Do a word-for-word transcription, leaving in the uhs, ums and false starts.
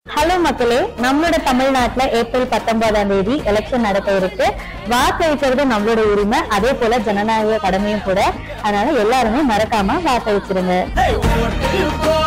Hello மக்களே, நம்மளோட தமிழ்நாட்டுல ஏப்ரல் பத்தொன்பதாம் தேதி எலெக்ஷன் நடக்க இருக்கு. வாக்களிக்கிறது நம்மளோட உரிமை, அதே போல ஜனநாயக கடமையும் கூட. அதனால எல்லாருமே மறக்காம வாக்களிச்சிருங்க.